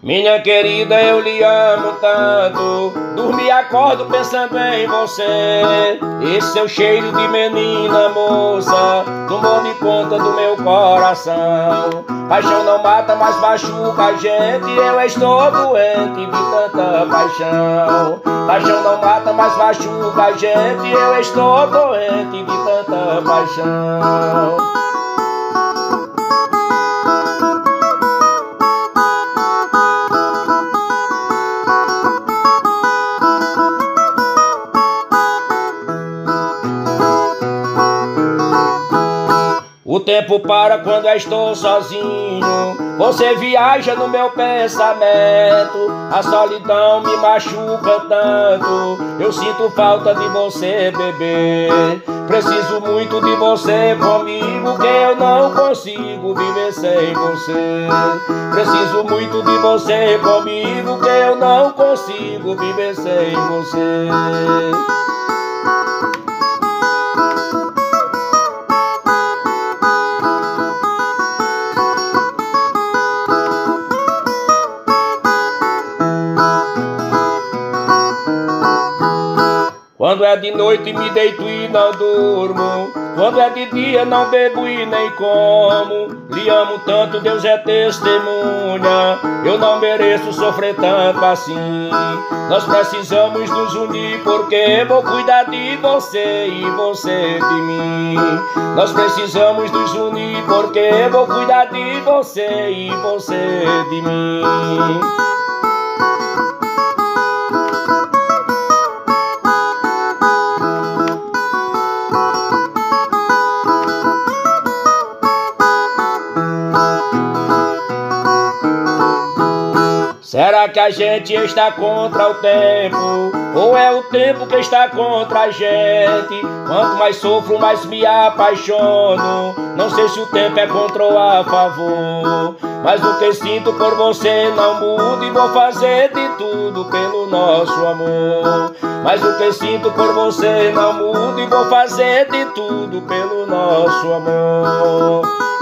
Minha querida, eu lhe amo tanto, durmo e acordo pensando em você. Esse seu cheiro de menina moça tomou de conta do meu coração. Paixão não mata, mas machuca a gente. Eu estou doente de tanta paixão. Paixão não mata, mas machuca a gente. Eu estou doente de tanta paixão. O tempo para quando eu estou sozinho, você viaja no meu pensamento. A solidão me machuca tanto, eu sinto falta de você, bebê. Preciso muito de você comigo, que eu não consigo viver sem você. Preciso muito de você comigo, que eu não consigo viver sem você. Quando é de noite me deito e não durmo, quando é de dia não bebo e nem como. Lhe amo tanto, Deus é testemunha, eu não mereço sofrer tanto assim. Nós precisamos nos unir, porque vou cuidar de você e você de mim. Nós precisamos nos unir, porque vou cuidar de você e você de mim. Será que a gente está contra o tempo? Ou é o tempo que está contra a gente? Quanto mais sofro, mais me apaixono. Não sei se o tempo é contra ou a favor, mas o que sinto por você não muda, e vou fazer de tudo pelo nosso amor. Mas o que sinto por você não muda, e vou fazer de tudo pelo nosso amor.